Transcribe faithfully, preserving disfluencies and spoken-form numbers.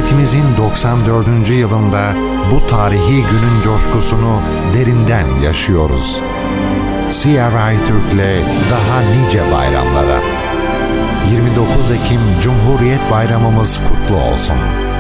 Cumhuriyetimizin doksan dördüncü yılında bu tarihi günün coşkusunu derinden yaşıyoruz. C R I Türk'le daha nice bayramlara. yirmi dokuz Ekim Cumhuriyet Bayramımız kutlu olsun.